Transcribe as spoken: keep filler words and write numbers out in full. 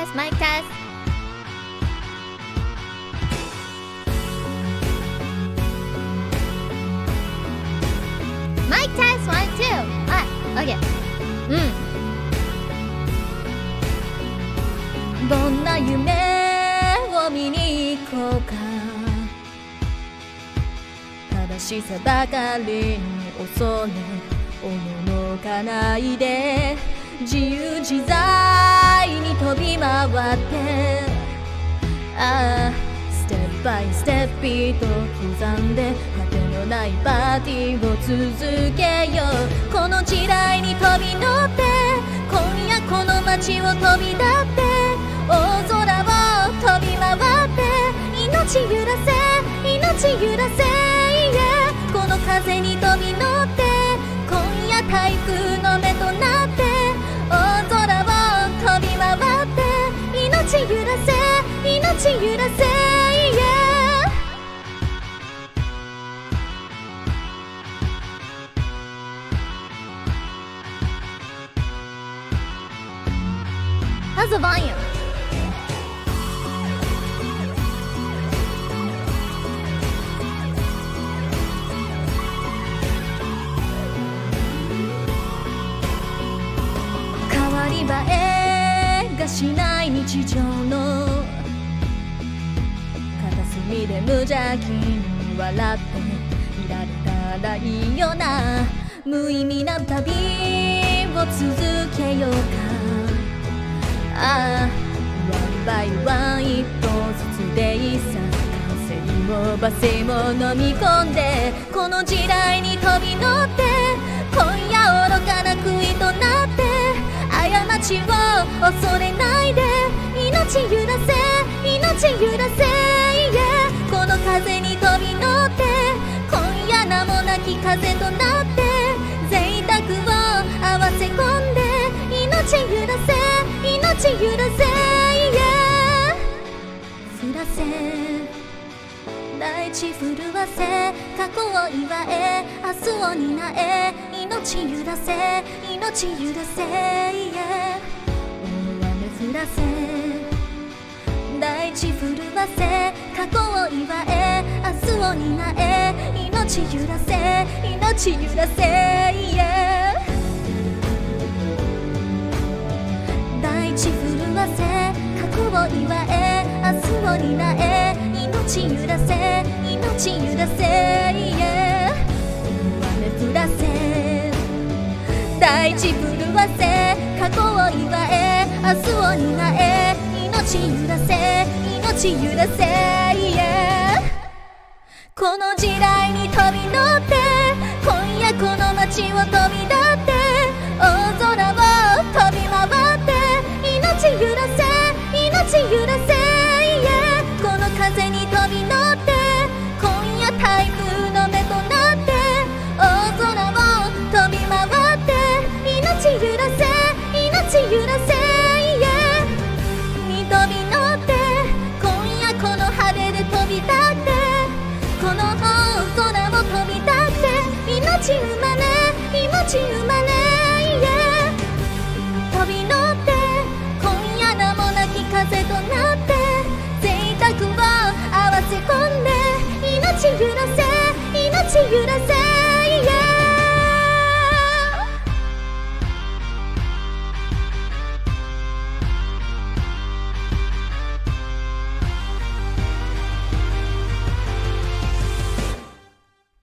スマイクテスト。マイクテストワンツー。はい、オッケー。うん。どんな夢を見に行こうか。正しさばかりに恐れおののかないで、自由自在に飛び回って、ああステップバイステップビート刻んで果てのないパーティーを続けよう。この時代に飛び乗って今夜この街を飛び立って、大空を飛び回って命揺らせ命揺らせ、yeah、この風に飛び乗って今夜台風の目となって、大空を飛び回って命揺らせ命揺らせ、yeah、How's the volume?変わり映えがしない日常の片隅で無邪気に笑っていられたらいいよな。無意味な旅を続けようか。ああワンバイワン一歩ずつでいいさ。風にも罵声も飲み込んでこの時代に飛び乗って、今夜愚かな悔いとなって過ちを恐れないで命揺らせ命揺らせ、yeah、この風に飛び乗って今夜名もなき風となって贅沢を合わせ込んで命揺らせ命揺らせ、yeah、降らせ大地震わせ過去を祝え明日を担え命揺らせ命揺らせ、yeah、大雨降らせ大地震わせ過去を祝え明日を担え命揺らせ命揺らせ、yeah、大地震わせ過去を祝え明日を担え命揺らせ命揺らせ、yeah、大雨降らせ大地震わせ過去を祝え明日を担え命揺らせ命揺らせ、yeah、この時代に飛び乗って今夜この街を飛び立って大空を飛び回って命揺らせ命揺らせ、yeah、この風に飛び乗って今夜台風の目となって大空を飛び回って命揺らせ命揺らせ、yeah、に飛び乗って今夜この晴れで飛び立ってこの大空を飛び立って命生ま